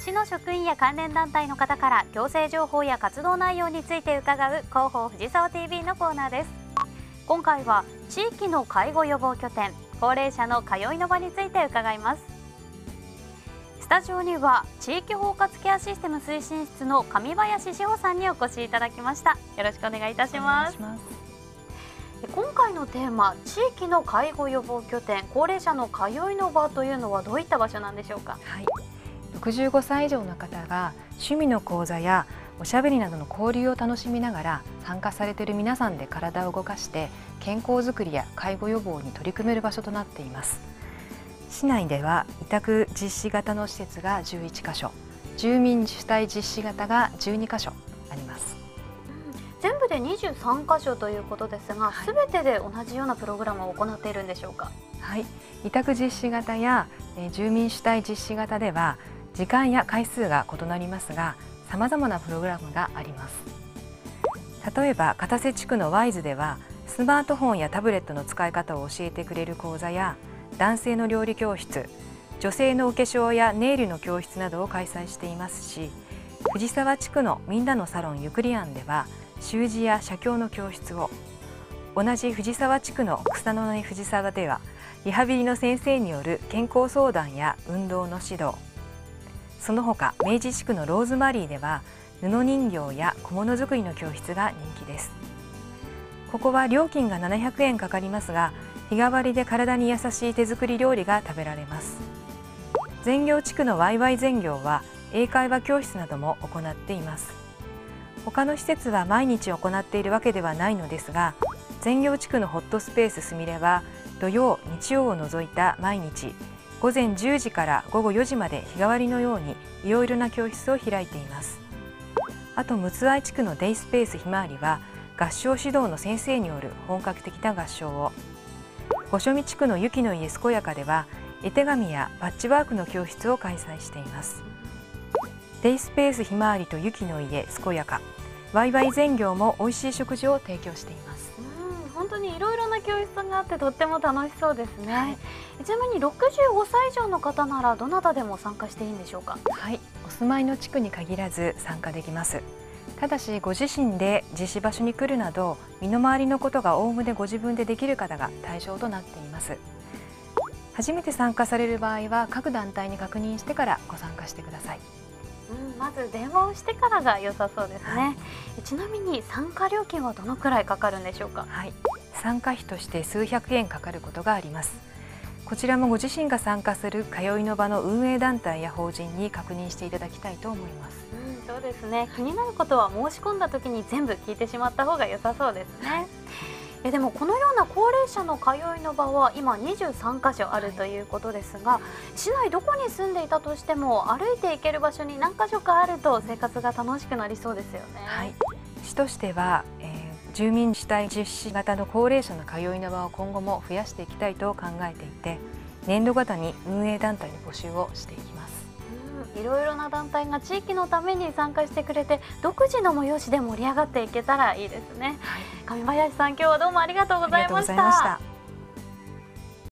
市の職員や関連団体の方から行政情報や活動内容について伺う広報藤沢 TV のコーナーです。今回は地域の介護予防拠点、高齢者の通いの場について伺います。スタジオには地域包括ケアシステム推進室の上林志保さんにお越しいただきました。よろしくお願いいたします。今回のテーマ、地域の介護予防拠点、高齢者の通いの場というのはどういった場所なんでしょうか。 はい、65歳以上の方が趣味の講座やおしゃべりなどの交流を楽しみながら参加されている皆さんで体を動かして健康づくりや介護予防に取り組める場所となっています。市内では委託実施型の施設が11カ所、住民主体実施型が12カ所あります。 全部で23カ所ということですが、すべてで同じようなプログラムを行っているんでしょうか。 はい、委託実施型や住民主体実施型では時間や回数が異なりますが、さまざまなプログラムがあります。例えば片瀬地区のワイズではスマートフォンやタブレットの使い方を教えてくれる講座や、男性の料理教室、女性のお化粧やネイルの教室などを開催していますし、藤沢地区のみんなのサロンゆくりあんでは習字や写経の教室を、同じ藤沢地区の草の根藤沢ではリハビリの先生による健康相談や運動の指導、その他明治地区のローズマリーでは布人形や小物作りの教室が人気です。ここは料金が700円かかりますが、日替わりで体に優しい手作り料理が食べられます。全業地区のワイワイ全業は英会話教室なども行っています。他の施設は毎日行っているわけではないのですが、全業地区のホットスペースすみれは土曜日曜を除いた毎日午前10時から午後4時まで日替わりのようにいろいろな教室を開いています。あと陸奥愛地区のデイスペースひまわりは合唱指導の先生による本格的な合唱を、五所見地区の雪の家すこやかでは絵手紙やパッチワークの教室を開催しています。デイスペースひまわりと雪の家すこやか、ワイワイ全業も美味しい食事を提供しています。 本当にいろいろな教室があってとっても楽しそうですね。はい、ちなみに65歳以上の方ならどなたでも参加していいんでしょうか。 はい、お住まいの地区に限らず参加できます。ただしご自身で実施場所に来るなど身の回りのことがおおむねご自分でできる方が対象となっています。初めて参加される場合は各団体に確認してからご参加してください。 まず電話をしてからが良さそうですね。はい、ちなみに参加料金はどのくらいかかるんでしょうか。 はい、参加費として数百円かかることがあります。こちらもご自身が参加する通いの場の運営団体や法人に確認していただきたいと思います。 そうですね。気になることは申し込んだ時に全部聞いてしまった方が良さそうですね。でもこのような高齢者の通いの場は今23カ所あるということですが、市内どこに住んでいたとしても歩いて行ける場所に何カ所かあると生活が楽しくなりそうですよね。はい、 市としては、住民主体実施型の高齢者の通いの場を今後も増やしていきたいと考えていて、年度ごとに運営団体の募集をしていきます。 いろいろな団体が地域のために参加してくれて、独自の催しで盛り上がっていけたらいいですね。はい、上林さん、今日はどうもありがとうございました。